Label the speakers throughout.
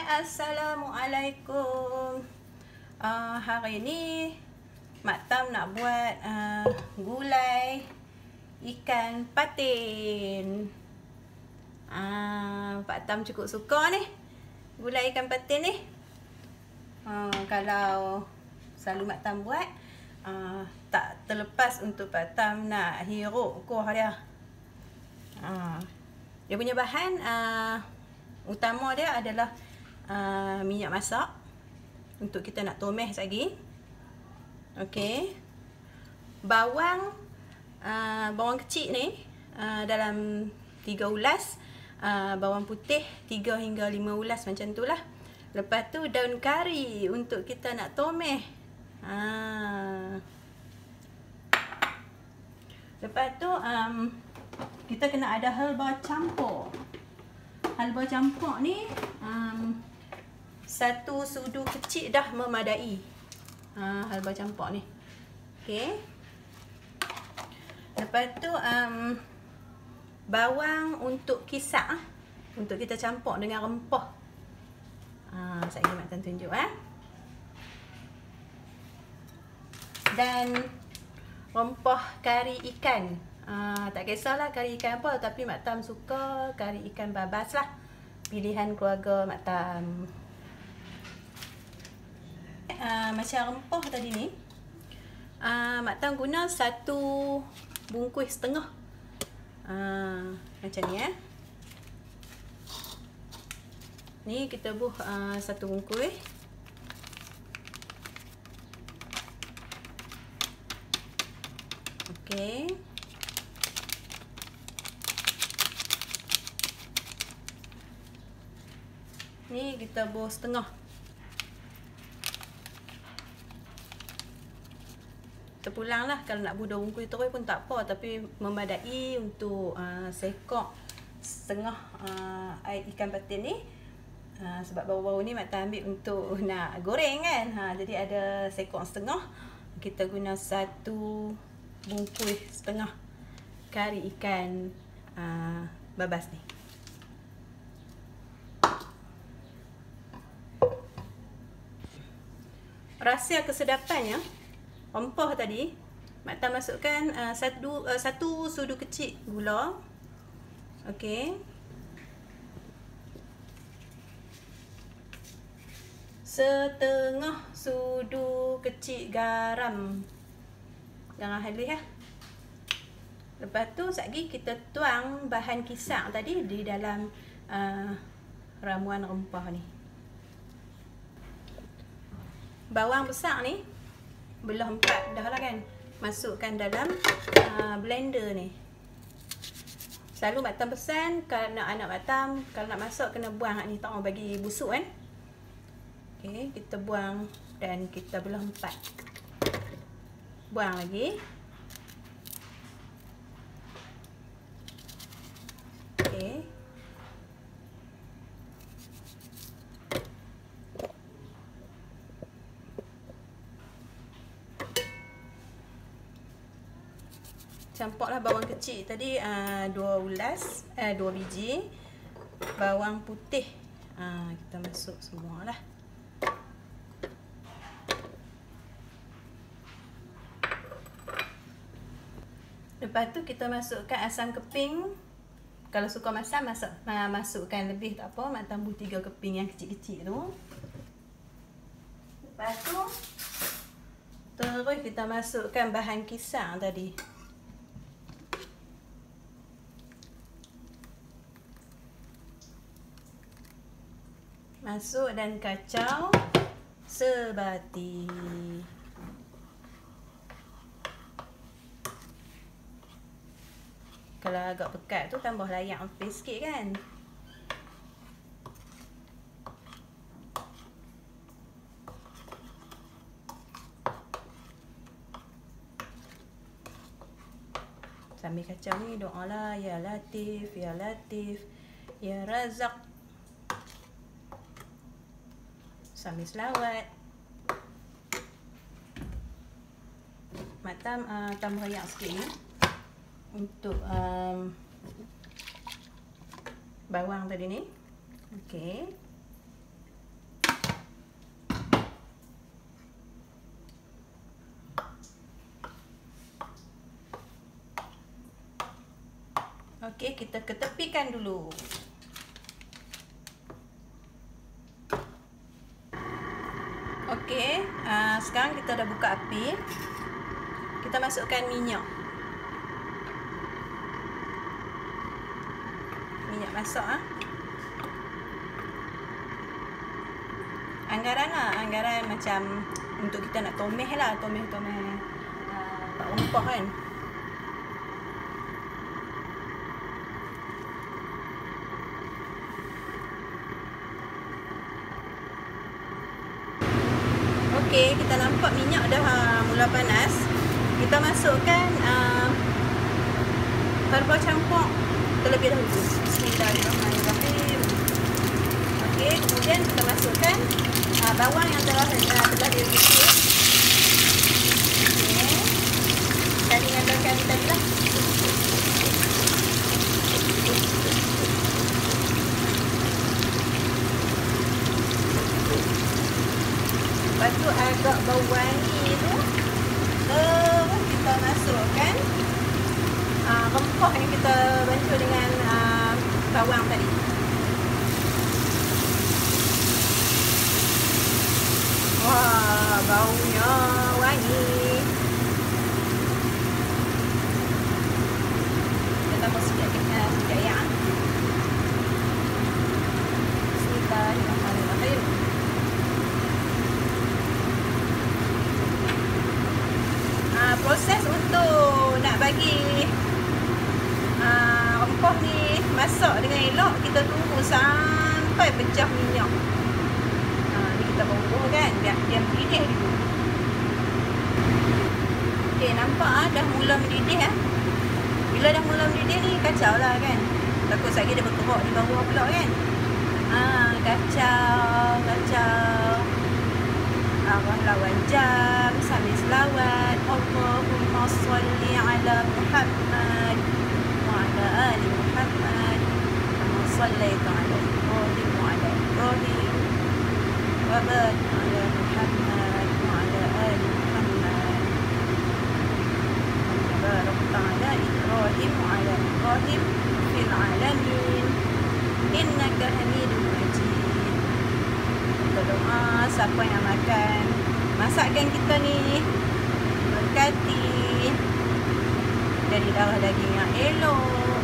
Speaker 1: Assalamualaikum. Hari ni Mak Tam nak buat gulai ikan patin. Pak Tam cukup suka ni gulai ikan patin ni. Kalau selalu Mak Tam buat, tak terlepas untuk Pak Tam nak hirup kuah dia. Dia punya bahan utama dia adalah minyak masak untuk kita nak tumis lagi. Okey. Bawang kecil ni dalam 3 ulas, bawang putih 3 hingga 5 ulas macam itulah. Lepas tu daun kari untuk kita nak tumis. Lepas tu kita kena ada herba campur. Herba campur ni 1 sudu kecil dah memadai. Herba campur ni. Okey. Lepas tu bawang untuk kisar, untuk kita campur dengan rempah. Saya Mak Tam tunjuk dan rempah kari ikan. Tak kisahlah kari ikan apa, tapi Mak Tam suka kari ikan babas lah. Pilihan keluarga Mak Tam. Macam rempah tadi ni, Mak Tam guna 1 bungkus setengah. Macam ni Ni kita buh 1 bungkus. Okey. Ni kita buh setengah. Terpulang lah, kalau nak buh 2 bungkus terus pun tak apa, tapi memadai untuk sekok setengah air ikan patin ni. Sebab baru-baru ni Mak Tam ambil untuk nak goreng kan. Jadi ada sekok setengah. Kita guna 1 bungkus setengah kari ikan babas ni. Rahsia kesedapannya, rempah tadi Mak Tam masukkan 1 sudu kecil gula. Okey. Setengah sudu kecil garam. Jangan halus . Lepas tu sekejap kita tuang bahan kisar tadi di dalam ramuan rempah ni. Bawang besar ni belah 4 dah lah kan. Masukkan dalam blender ni. Selalu Mak Tam pesan kalau nak anak Mak Tam kalau nak masak kena buang hak ni, tak mau bagi busuk kan. Okey, kita buang dan kita belah 4. Buang lagi. Okey. Campurlah bawang kecil tadi 2 ulas, 2 biji. Bawang putih kita masuk semualah. Lepas tu kita masukkan asam keping. Kalau suka masam, masukkan lebih tak apa. Mak Tam buh 3 keping yang kecil-kecil tu. Lepas tu terus kita masukkan bahan kisar tadi. Masuk dan kacau sebati. Kalau agak pekat tu tambah layak ampis sikit kan. Sambil kacau ni doalah, ya Latif, ya Latif, ya Razak. Sambil selawat. Mak Tam tambah yang sikit ni untuk bawang tadi ni. Okey. Okey, kita ketepikan dulu. Okey, sekarang kita dah buka api. Kita masukkan minyak. Minyak masak. Anggaran macam untuk kita nak tomeh lah, tomeh tak rempah kan. Okey, kita nampak minyak dah mula panas. Kita masukkan herba campur terlebih dahulu. Bismillahirrahmanirrahim. Okey, kemudian kita masukkan bawang yang telah direbus. Okey. Dan dengan daun kari tadi lah. Lepas tu agak bau wangi tu, terus kita masukkan rempah yang kita bantu dengan bawang tadi. Wah, baunya wangi. Kita tambah sikit ya. Bismillahirrahmanirrahim. Proses untuk nak bagi rempah ni masak dengan elok, kita tunggu sampai pecah minyak. Ni kita bungkus kan, biar dia mendidih dulu. Okey, nampak dah mula mendidih . Bila dah mula mendidih ni, kacau lah kan. Takut lagi dia berkerak di bawah pula kan. Kacau. Arah lawan jam sambil selawat. Allahumma salli ala Muhammad wa ala ali Muhammad kama sallaita ala Ibrahim wa ala Ibrahim wa barik ala Muhammad wa ala ali Muhammad kama barakta ala Ibrahim wa ala Ibrahim fil alamin innaka Hamidum Majid. Kita doa siapa yang makan masakan kita ni berkati dari darah daging yang elok.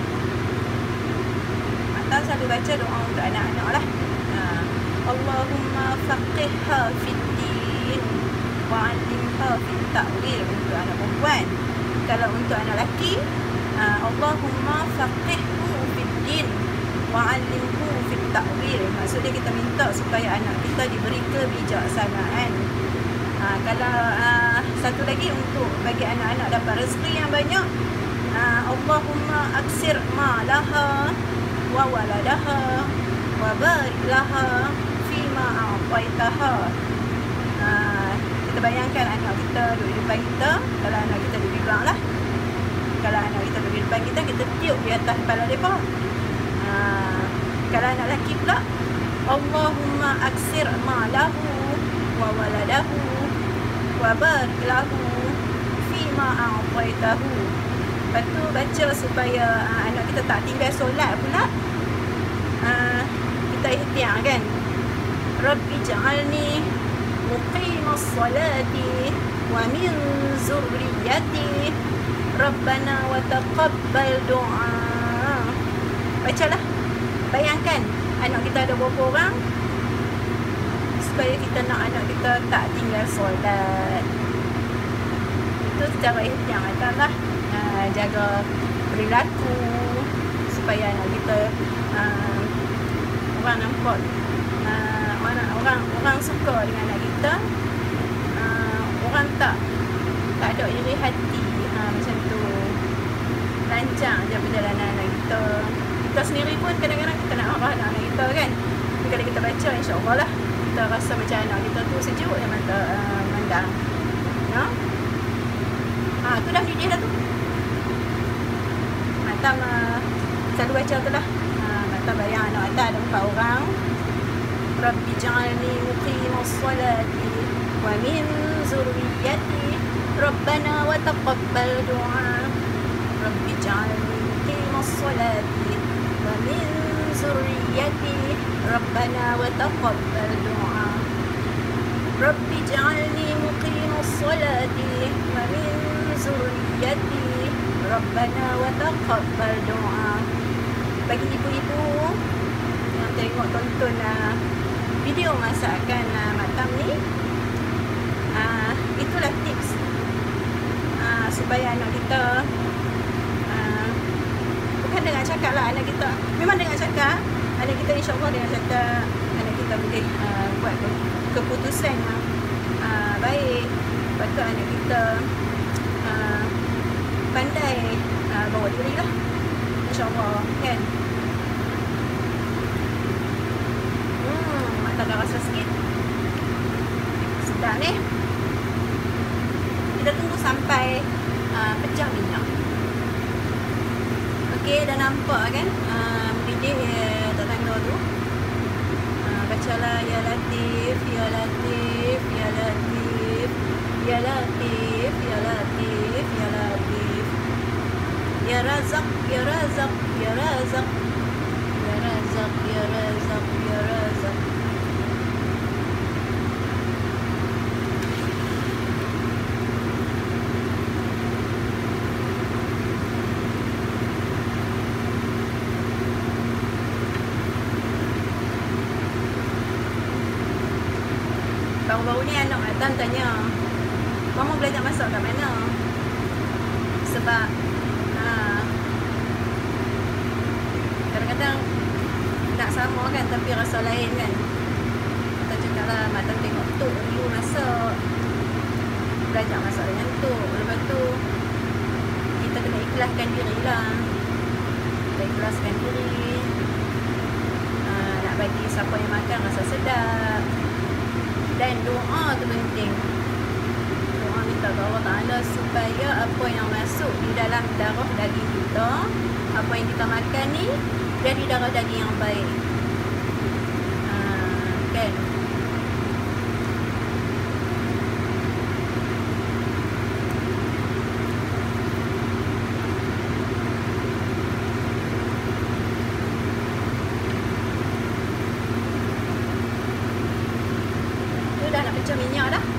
Speaker 1: Atau selalu baca doa untuk anak-anak lah. Allahumma faqihha fid din wa 'allimha fit ta'wil untuk anak perempuan. Kalau untuk anak lelaki, Allahumma faqihhu fid din wa 'allimhu fit ta'wil. Maksudnya kita minta supaya anak kita diberi kebijaksanaan. Kalau satu lagi untuk bagi anak-anak dapat rezeki yang banyak, Allahumma aksir malaha wa waladaha wa barik laha fima a'taitaha. Kita bayangkan anak kita duduk di depan kita. Kalau anak kita duduk di belakang lah. Kalau anak kita duduk di depan kita, kita tiup di atas kepala mereka. Kalau anak lelaki pula, Allahumma aksir malahu wa waladahu wa barik lahu fima a'taitahu. Lepas tu baca supaya anak kita tak tinggal solat pula. Kita ikhtiar kan. Rabbi ja'alni muqimas salati wa min zurriyati Rabbana wa taqabbal du'a. Bacalah. Bayangkan anak kita ada berapa orang, supaya kita nak anak kita tak tinggal solat. Itu secara ikhtiar lah. Jaga perilaku supaya anak kita orang nampak, orang suka dengan anak kita, orang tak ada iri hati. Macam tu, lancar je perjalanan anak kita. Kita sendiri pun kadang-kadang kita nak arah anak kita kan. Tapi kalau kita baca, insya-Allah lah kita rasa macam anak kita tu sejuk yang mata mandang. Ya. Tu dah mendidih dah tu. Matam selalu baca tu lah. Matam bayang anak atas ada 4 orang. Rabbi ja'alni muqimas salati wa min zurriyyati Rabbana wa taqabbal du'a. Rabbi ja'alni muqimas الصلاة ومن ذريتي ربنا وتقبل دعاء رب اجعلني مقيم الصلاة ومن ذريتي ربنا وتقبل دعاء. Bagi ibu-ibu yang tengok tonton video masakan matam ni, itulah tips supaya anak kita, bukan dengan cakap lah anak kita, memang dengan cakap anak kita, insyaAllah dengan cakap anak kita boleh buat keputusan yang baik. Lepas tu anak kita pandai bawa diri lah, insyaAllah kan. Mak tak rasa sikit sedap ni. Kita tunggu sampai pecah minyak. Okey, dah nampak kan mendidih tak tangga tu. Bacalah ya Latif, ya Latif, ya Latif, ya Latif, ya Latif, ya Latif, ya Razak, ya Razak, ya Razak, ya Razak, ya Razak, ya Razak. Baru-baru ni anak Matam tanya, Mama belajar masak kat mana? Sebab kadang-kadang nak sama kan, tapi rasa lain kan. Kita cakap lah, Matam tengok Tok dulu masak, belajar masak dengan Tok. Lepas tu kita kena ikhlaskan diri lah. Kita ikhlaskan diri, nak bagi siapa yang makan rasa sedap. Dan doa tu penting. Doa minta kepada Allah Ta'ala supaya apa yang masuk di dalam darah daging kita, apa yang kita makan ni, jadi darah daging yang baik. Kan? Dah nak pecah minyak dah.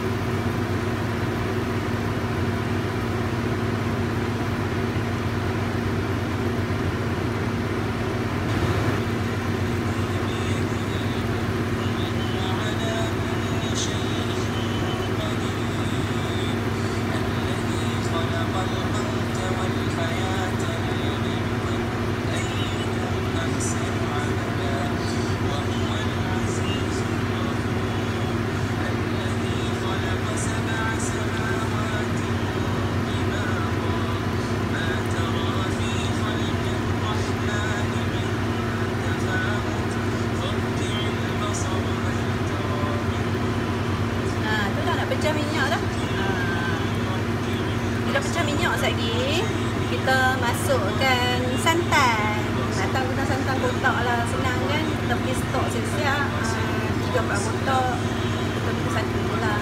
Speaker 1: Pecah minyak dah. Bila pecah minyak lagi, kita masukkan santan. Matam guna santan kotak lah, senang kan. Kita pergi stok siap-siap 3-4 kotak. Kita guna santan tu lah.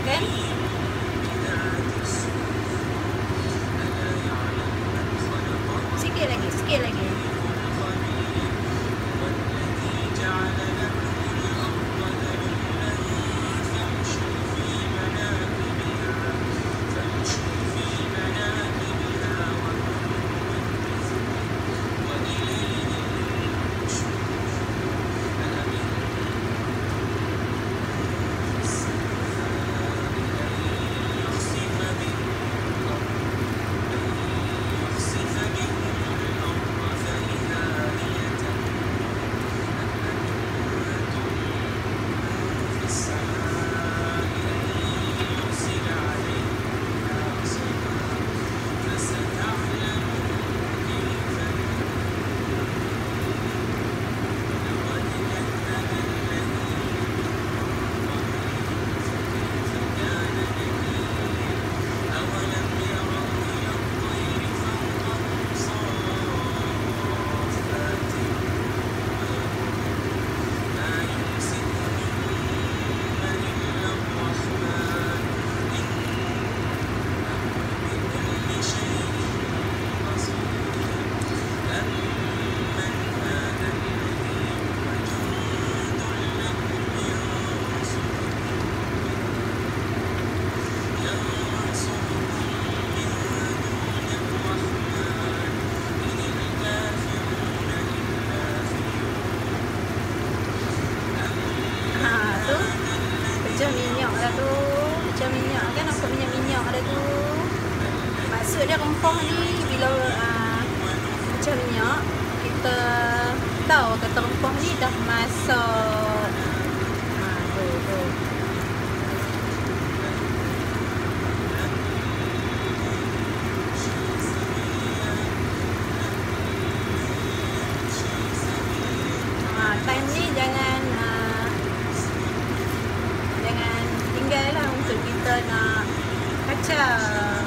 Speaker 1: kan? Sikit lagi, sikit lagi. Pecah minyak dah tu. Pecah minyak kan, nampak minyak-minyak dah tu. Maksud dia rempah ni bila pecah minyak, kita tahu kata rempah ni dah masak. Tu. Time ni jangan tinggal lah untuk kita nak kacau.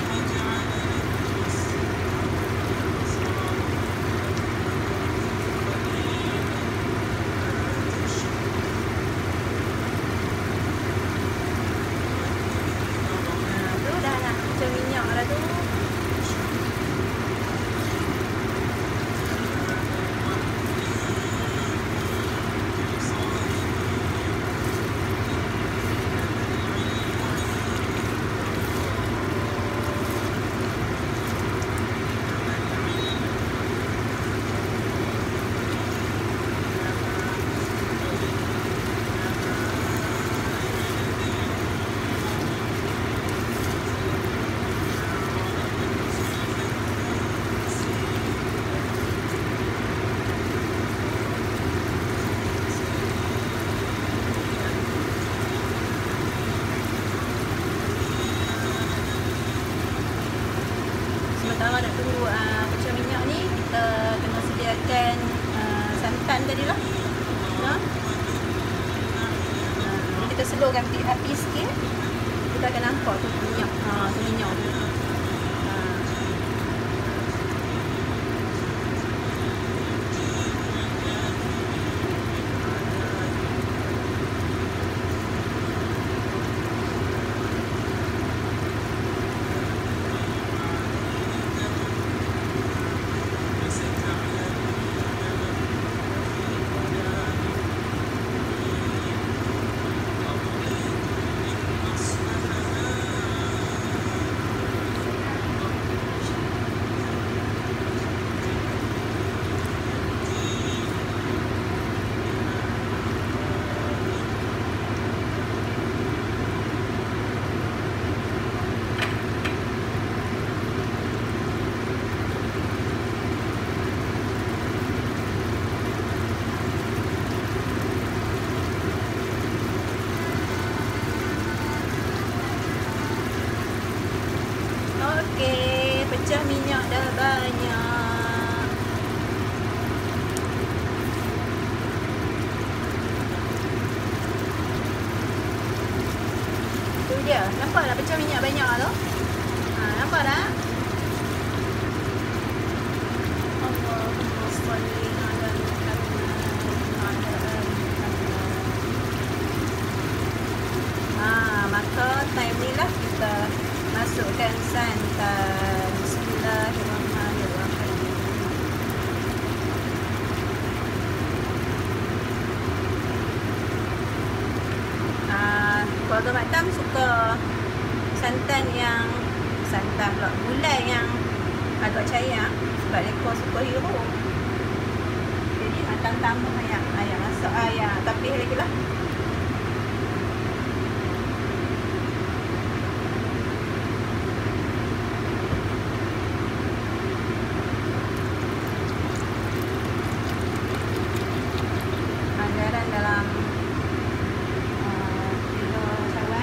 Speaker 1: Tu dah nak kacau minyak dah tu. Sementara nak tunggu pecah minyak ni, kita kena sediakan santan tadi lah. Ni kita slowkan api sikit. Kita akan nampak tu minyak. Tu minyak tu. Okey, pecah minyak dah banyak. Tu dia. Nampak tak pecah minyak banyak tu? Nampak tak? Allahumma salli ala Muhammad. Maka keluarga Mak Tam suka santan pula, gulai yang agak cair sebab mereka suka hero. Jadi Mak Tam tambah ayam masak ayam tapis lagi lah. Anggaran dalam kilo cawan.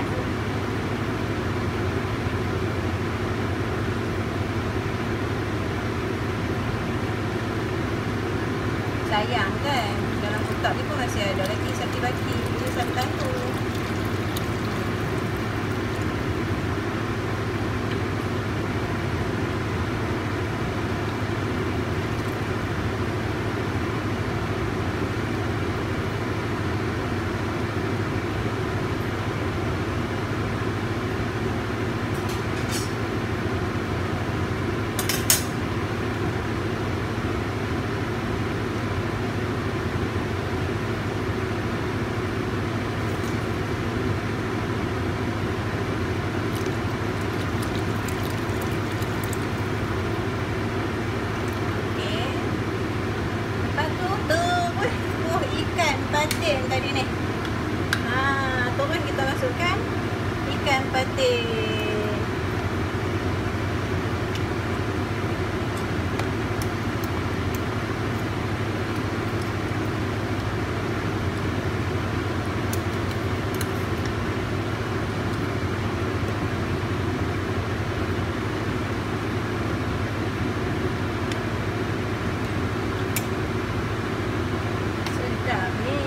Speaker 1: Sayang kan, dalam kotak ni pun masih ada lagi saki-baki santan tu. Patin tadi ni. Terus kita masukkan ikan patin. Sedap ni.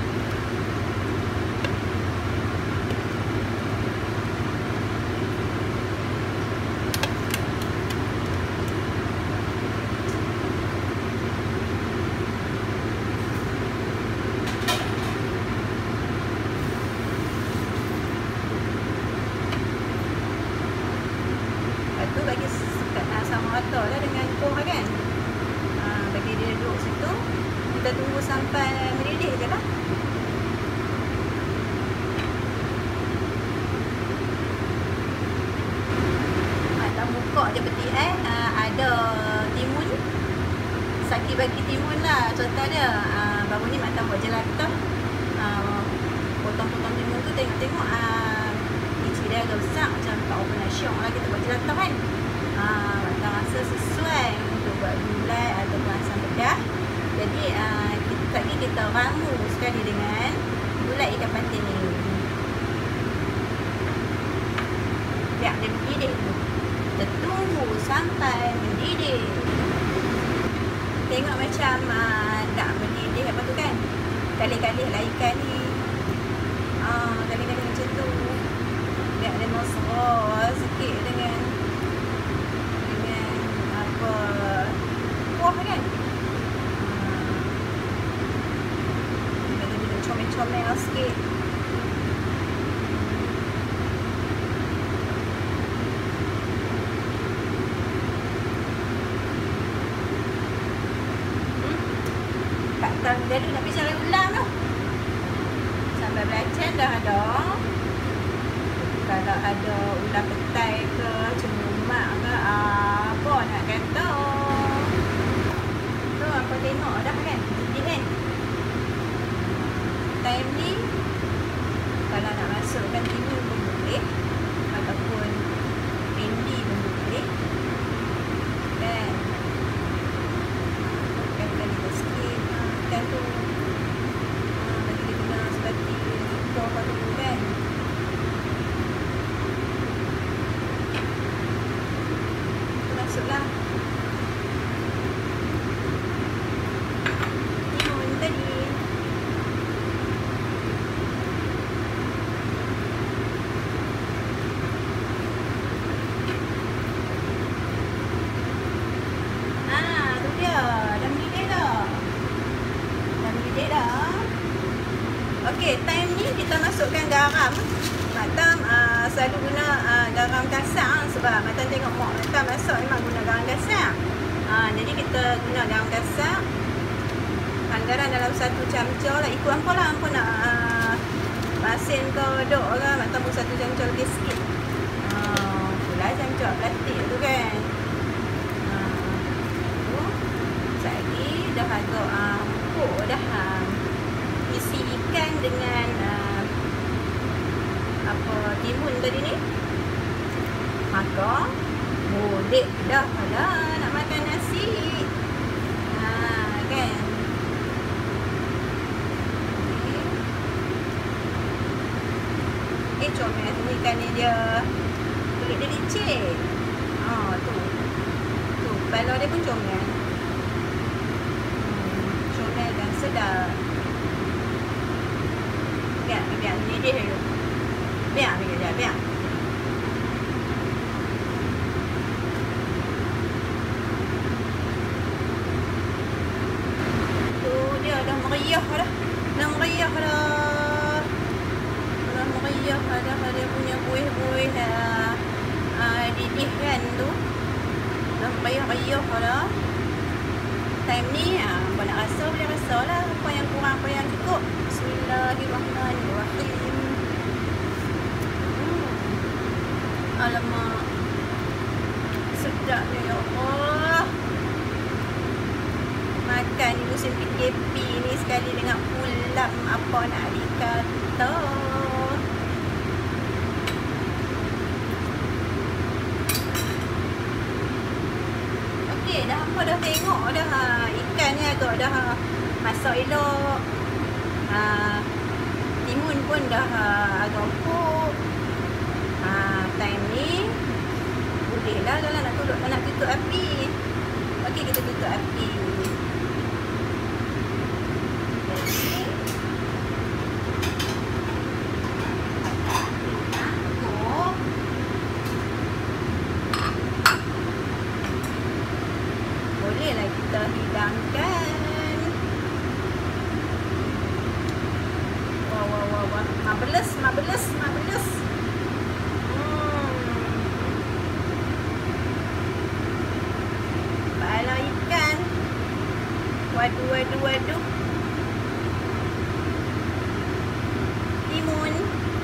Speaker 1: Tu bagi sama rata lah dengan kuah kan. Bagi dia duduk situ, kita tunggu sampai mendidih je lah. Mak buka je peti ada timun, saki-baki timun lah contoh dia. Baru ni Mak buat jelatah, potong-potong timun tu tengok-tengok biji dia agak besar macam tak apa nasyong lah kita buat jelatah kan. Mak rasa sesuai untuk buat gulai ataupun asam pedas. Jadi tadi kita ramu sekali dengan gulai ikan patin ni. Biar dia mendidih dulu. Kita tunggu sampai mendidih. Tengok macam tak mendidih apa tu kan. Kali-kali lah ikan ni. Kali-kali macam tu. Biar dia mesra sikit dengan apa kuah kan. Dia comel-comel sikit. Tak tahu dia nak pergi cari ulang tu. Sampai belacan dah ada. Kalau ada ulang petai ke, cemumak ke, apa nak kata. Tu apa tengok dah kan. Jadi kan. Time ni, kalau nak masukkan timun pun boleh. Ataupun pendi pun boleh. Dan kali-kali dia sikit. Ikan tu. Bagi dia kena seperti kuah apa tu kan. Masuklah timun tadi. Tu dia. Dah mendidih dah. Dah mendidih dah. Okey, time ni kita masukkan garam. Mak Tam selalu guna garam kasar sebab Mak Tam tengok mak Tam masak memang guna garam kasar. Jadi kita guna garam kasar. Anggaran dalam 1 camca lah, ikut hampa lah hampa nak Masin kau dok kan, nak tambah satu cancur lagi sikit. Itulah cancur plastik tu kan. Sekejap lagi dah agak empuk dah. Isi ikan dengan timun tadi ni. Maka boleh dah lah nak makan nasi. Kan. Comel tu ikan ni dia. Kulit dia licin. Tu. Kepala dia pun comel. Comel dan sedap. Biar mendidih dulu. Biar. Tu dia dah meriah dah. Ada punya buih-buih didih kan tu. Dah meriah dah. Time ni apa nak rasa boleh rasa lah. Apa yang kurang, apa yang cukup. Bismillahirrahmanirrahim. Alamak, sedapnya ya Allah. Makan di musim PKP ni sekali dengan ulam, apa nak dikata. Okey, dah apa dah tengok dah. Ikan ni agak dah masak elok. Timun pun dah agak empuk. Time ni boleh lah kalau nak tutup api. Okey, kita tutup api. Bolehlah kita hidangkan. Wah. Marvelous. Kepala ikan. Waduh. Timun.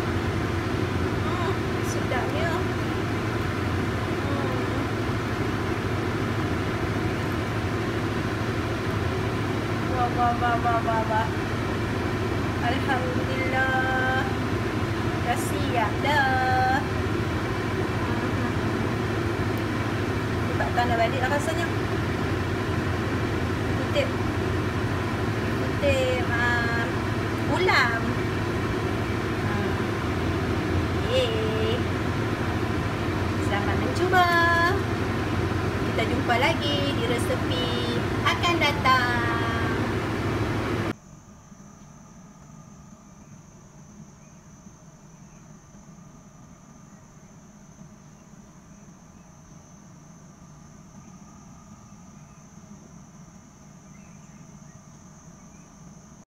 Speaker 1: Sedapnya. Wah. Alhamdulillah. Dah siap dah. Tak tanda balik lah rasanya. Kutip ulam. Selamat mencuba. Kita jumpa lagi di resepi akan datang.